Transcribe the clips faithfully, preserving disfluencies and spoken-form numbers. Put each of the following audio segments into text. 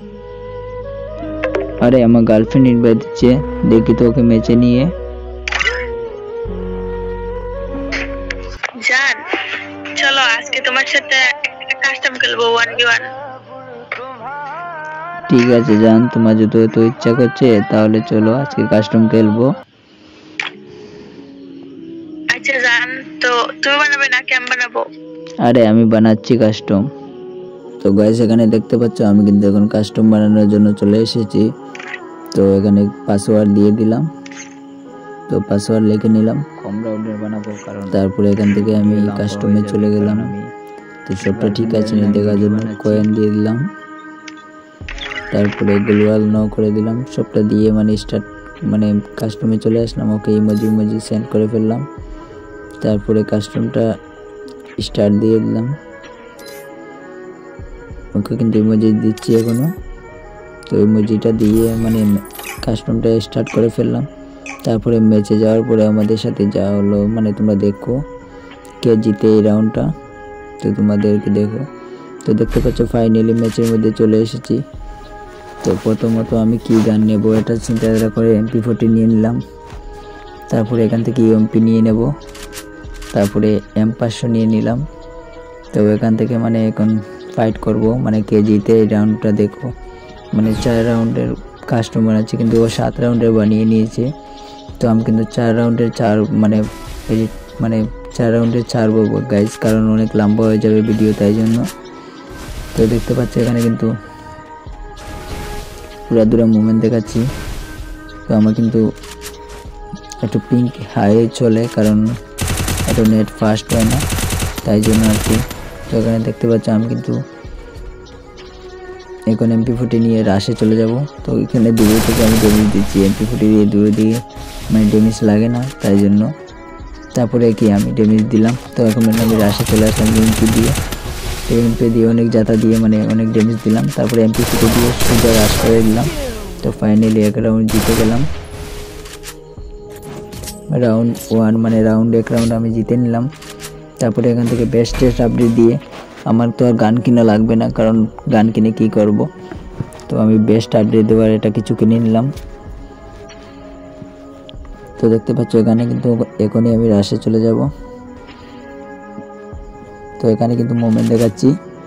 আরে আমার girlfriend invite দিচ্ছে, দেখি তো ওকে ম্যাচে নিয়ে। জান চলো আজকে তোমার সাথে একটা কাস্টম খেলবো ওয়ান ভি ওয়ান। ঠিক আছে জান, তোমার যদি তো ইচ্ছা করছে তাহলে চলো আজকে কাস্টম খেলবো। আচ্ছা জান, তো তুমি বানাবে নাকি আমি বানাবো? আরে আমি বানাচ্ছি কাস্টম। তো গাইস এখানে দেখতে পাচ্ছ আমি কিন্তু এখন কাস্টম বানানোর জন্য চলে এসেছি। তো এখানে পাসওয়ার্ড দিয়ে দিলাম, তো পাসওয়ার্ড লিখে নিলাম, কম রাউন্ডের বানাবো কারণ। তারপরে এখান থেকে আমি কাস্টমে চলে গেলাম। তো সবটা ঠিক আছে না দেখার জন্য কয়েন দিয়ে দিলাম, তারপরে গ্লোবাল ন করে দিলাম, সবটা দিয়ে মানে স্টার্ট মানে কাস্টমে চলে আসলাম। ওকে ইমোজি ইমোজি সেন্ড করে ফেললাম, তারপরে কাস্টমটা স্টার্ট দিয়ে দিলাম। ওকে কিন্তু ইমোজি দিচ্ছি এখনো, তো ইমোজিটা দিয়ে মানে কাস্টমটা স্টার্ট করে ফেললাম। তারপরে ম্যাচে যাওয়ার পরে আমাদের সাথে যা হলো মানে তোমরা দেখো কে জিতে এই রাউন্ডটা, তো তোমাদেরকে দেখো। তো দেখতে পাচ্ছ ফাইনালি ম্যাচের মধ্যে চলে এসেছি। তো প্রথমত আমি কি গান নেবো এটা চিন্তাধারা করে এমপি ফোরটি নিয়ে নিলাম, তারপরে এখান থেকে ইউএমপি নিয়ে নেব, তারপরে এম পাঁচশো নিয়ে নিলাম। তো এখান থেকে মানে এখন ফাইট করব, মানে কে জিতে এই রাউন্ডটা দেখো। মানে চার রাউন্ডের কাস্টম বানাচ্ছি কিন্তু ও সাত রাউন্ডের বানিয়ে নিয়েছে। তো আমি কিন্তু চার রাউন্ডের চার মানে মানে চার রাউন্ডের ছাড়বো গাইস, কারণ অনেক লম্বা হয়ে যাবে ভিডিও, তাই জন্য। তো দেখতে পাচ্ছ এখানে কিন্তু পুরা দূরা মুভমেন্ট দেখাচ্ছি। তো আমার কিন্তু একটু পিঙ্ক হাই চলে, কারণ এত নেট ফাস্ট হয় না, তাই জন্য আর কি। তো এখানে দেখতে পাচ্ছ আমি কিন্তু এখন এমপি ফোরটি নিয়ে রাশে চলে যাব। তো এখানে দূরে থেকে আমি ড্যামেজ দিচ্ছি, এমপি ফোরটি দিয়ে দূরে দিয়ে মানে ড্যামেজ লাগে না, তাই জন্য। তারপরে কি আমি ড্যামেজ দিলাম, তো এখন আমি রাশে চলে আসলাম এমপি দিয়ে। এমপি দিয়ে অনেক জাতা দিয়ে মানে অনেক ড্যামেজ দিলাম, তারপরে এমপি ফোরটি দিয়ে সোজা রাশ করে দিলাম। তো ফাইনালি এক রাউন্ড জিতে গেলাম, রাউন্ড ওয়ান মানে রাউন্ড এক রাউন্ড আমি জিতে নিলাম। তারপরে এখান থেকে বেস্ট টেস্ট আপডেট দিয়ে আমার তো আর গান কিনা লাগবে না, কারণ গান কিনে কি করব। তো আমি বেস্ট আপডেট দেওয়ার এটা কিছু কিনে নিলাম। তো দেখতে পাচ্ছ এখানে কিন্তু এখনই আমি রাশে চলে যাব। তো এখানে কিন্তু মুভমেন্ট দেখাচ্ছি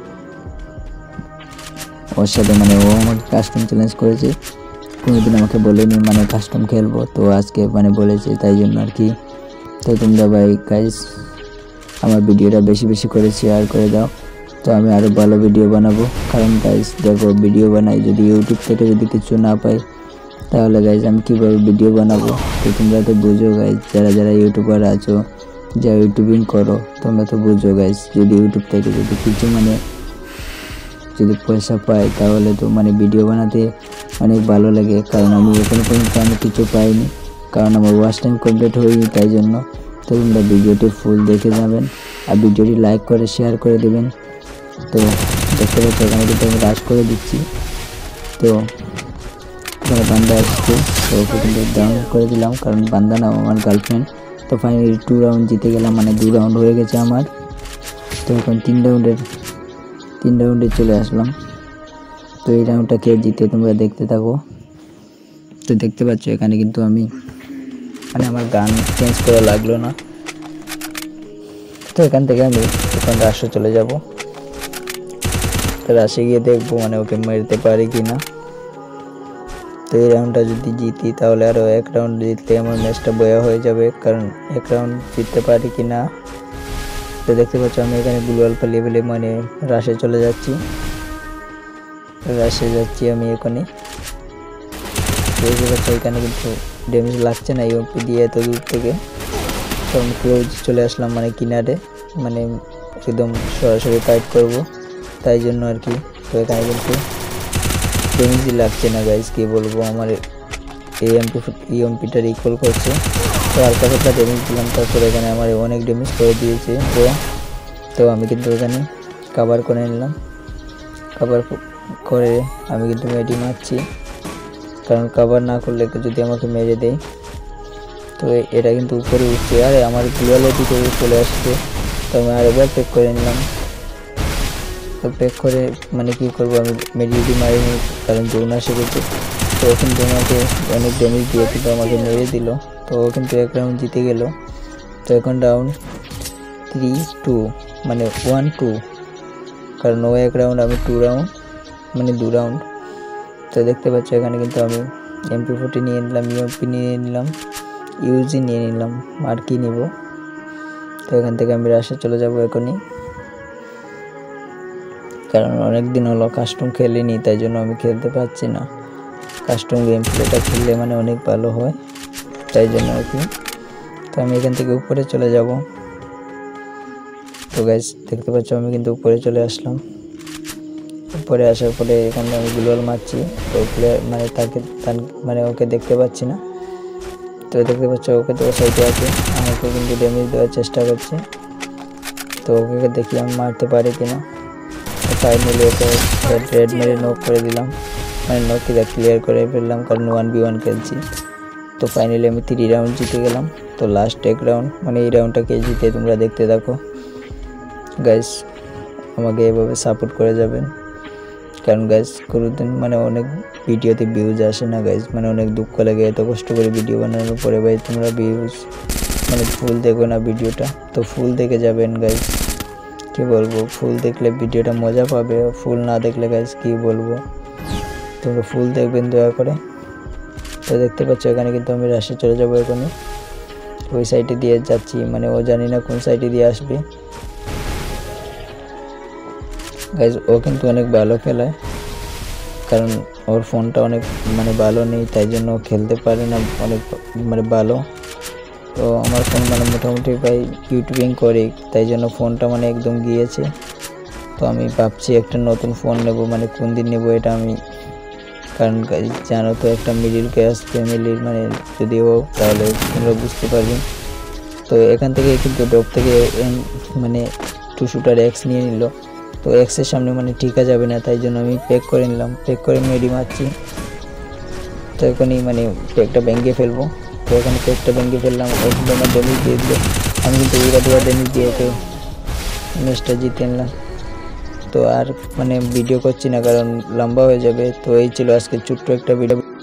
ওর সাথে, মানে ও আমাকে কাস্টম চ্যালেঞ্জ করেছে, কোনোদিন আমাকে বলেনি মানে কাস্টম খেলবো, তো আজকে মানে বলেছে, তাই জন্য আর কি। তো তোমরা ভাই গাইস আমার ভিডিওটা বেশি বেশি করে শেয়ার করে দাও, তো আমি আরও ভালো ভিডিও বানাবো। কারণ গাইস দেখো ভিডিও বানাই যদি ইউটিউব থেকে যদি কিছু না পাই তাহলে গাইস আমি কীভাবে ভিডিও বানাবো। তো তোমরা তো বুঝো গাইস, যারা যারা ইউটিউবার আছো, যা ইউটিউবিং করো, তোমরা তো বুঝো গাইস, যদি ইউটিউব থেকে যদি কিছু মানে যদি পয়সা পাই তাহলে তো মানে ভিডিও বানাতে অনেক ভালো লাগে। কারণ আমি এখনো পর্যন্ত আমি কিছু পাইনি, কারণ আমার ওয়াচ টাইম কমপ্লিট হয়নি, তাই জন্য। তো তোমরা ভিডিওটি ফুল দেখে যাবেন আর ভিডিওটি লাইক করে শেয়ার করে দেবেন। তো দেখতে পাচ্ছ এখানে কিন্তু আমি রাশ করে দিচ্ছি। তো এখানে বান্দা আসছে, তো ওকে কিন্তু ডাউন করে দিলাম, কারণ বান্দা না আমার গার্লফ্রেন্ড। তো ফাইনালি টু রাউন্ড জিতে গেলাম, মানে দু রাউন্ড হয়ে গেছে আমার। তো এখন তিন রাউন্ডের তিন রাউন্ডে চলে আসলাম। তো এই রাউন্ডটা কে জিতে তোমরা দেখতে থাকো। তো দেখতে পাচ্ছ এখানে কিন্তু আমি মানে আমার গান চেঞ্জ করা লাগলো না। তো এখান থেকে আমি এখন রাশে চলে যাব। তো রাশে গিয়ে দেখবো মানে ওকে মারতে পারি কি না। তো এই রাউন্ডটা যদি জিতি তাহলে আরও এক রাউন্ড জিতলে আমার ম্যাচটা বয়া হয়ে যাবে, কারণ এক রাউন্ড জিততে পারি কি না। তো দেখতে পাচ্ছ আমি এখানে গ্লোবাল ফেলে ফেলে মানে রাশে চলে যাচ্ছি, রাশে যাচ্ছি আমি এখানে। দেখতে পাচ্ছ এখানে কিন্তু ড্যামেজ লাগছে না ইউএমপি দিয়ে এত দূর থেকে, কারণ ক্লোজ চলে আসলাম মানে কিনারে, মানে একদম সরাসরি ফাইট করব, তাই জন্য আর কি। তো এখানে কিন্তু ড্যামেজই লাগছে না গাইজ, কি বলবো, আমার এই এমপি ইউএমপিটা রিকল করছে। তো হালকা হালকা ড্যামেজ দিলাম, তারপরে এখানে আমার অনেক ড্যামেজ করে দিয়েছে ও। তো আমি কিন্তু এখানে কাভার করে নিলাম, কাভার করে আমি কিন্তু মেডি মারছি, কারণ কাভার না করলে যদি আমাকে মেরে দেয়। তো এটা কিন্তু উপরে উঠছে, আরে আমার গ্লোবালের দিকে চলে আসছে। তো আমি আরেকবার চেক করে নিলাম, ও তো প্যাক করে মানে কি করব আমি মেডিডি মারিনি, কারণ জোন আসে গেছে। তো ও কিন্তু আমাকে অনেক ড্যামেজ দিয়ে কিন্তু আমাকে মেরে দিল। তো ও কিন্তু এক রাউন্ড জিতে গেল। তো এখন রাউন্ড থ্রি টু মানে ওয়ান টু, কারণ ও এক রাউন্ড আমি টু রাউন্ড মানে দু রাউন্ড। তো দেখতে পাচ্ছ এখানে কিন্তু আমি এমপি ফোর্টি নিয়ে নিলাম, ইউএমপি নিয়ে নিলাম, ইউজি নিয়ে নিলাম, আর কি নিব। তো এখান থেকে আমি রাশে চলে যাব এখনই, কারণ অনেক দিন হলো কাস্টম খেলিনি, তাই জন্য আমি খেলতে পারছি না। কাস্টম গেম প্লেটা খেললে মানে অনেক ভালো হয়, তাই জন্য আর কি। তো আমি এখান থেকে উপরে চলে যাব। তো গাইস দেখতে পাচ্ছ আমি কিন্তু উপরে চলে আসলাম। উপরে আসার পরে এখানে আমি গ্লোয়াল মারছি। তো প্লেয়ার মানে তাকে মানে ওকে দেখতে পাচ্ছি না। তো দেখতে পাচ্ছ ওকে তো সাইডে আছে, আমাকে কিন্তু ড্যামেজ দেওয়ার চেষ্টা করছে। তো ওকে দেখি আমি মারতে পারি কিনা। তো ফাইনালি ওকে রেড মেরে নক করে দিলাম, মানে নকটা ক্লিয়ার করে ফেললাম, কারণ ওয়ান বি ওয়ান খেলছি। তো ফাইনালি আমি থ্রি রাউন্ড জিতে গেলাম। তো লাস্ট এক রাউন্ড মানে এই রাউন্ডটাকে জিতে তোমরা দেখতে থাকো গাইস, আমাকে এভাবে সাপোর্ট করে যাবেন। কারণ গাইস কোনোদিন মানে অনেক ভিডিওতে ভিউজ আসে না গাইস, মানে অনেক দুঃখ লাগে। এত কষ্ট করে ভিডিও বানানোর পরে ভাই তোমরা ভিউজ মানে ফুল দেখো না ভিডিওটা। তো ফুল দেখে যাবেন গাইস, কি বলবো, ফুল দেখলে ভিডিওটা মজা পাবে, ফুল না দেখলে গাইস কি বলবো। তোমরা ফুল দেখবেন দয়া করে। তো দেখতে পাচ্ছ এখানে কিন্তু আমি রাশে চলে যাবো এখানে, ওই সাইডে দিয়ে যাচ্ছি, মানে ও জানি না কোন সাইডে দিয়ে আসবে। গাইজ ও কিন্তু অনেক ভালো খেলায়, কারণ ওর ফোনটা অনেক মানে ভালো নেই, তাই জন্য খেলতে পারে না অনেক মানে ভালো। তো আমার ফোন মানে মোটামুটি ভাই ইউটিউবিং করে, তাই জন্য ফোনটা মানে একদম গিয়েছে। তো আমি ভাবছি একটা নতুন ফোন নেব, মানে কোন দিন নেব এটা আমি, কারণ জানো তো একটা মিডিল ক্লাস ফ্যামিলির মানে যদি হোক তাহলে তোমরা বুঝতে পারবে। তো এখান থেকে কিন্তু ড্রপ থেকে মানে টু শুটার এক্স নিয়ে নিল। তো এক্সের সামনে মানে টিকা যাবে না, তাই জন্য আমি প্যাক করে নিলাম, প্যাক করে মেডি মারছি। তো এখনই মানে প্যাকটা ভেঙে ফেলবো। তো এখানে প্যাকটা ভেঙে ফেললাম, ও কিন্তু আমার ড্যামেজ দিয়ে দিল, আমি কিন্তু উড়া দুরা ড্যামেজ দিয়ে তো ম্যাচটা জিতে নিলাম। তো আর মানে ভিডিও করছি না, কারণ লম্বা হয়ে যাবে। তো এই ছিল আজকে ছোট্ট একটা ভিডিও।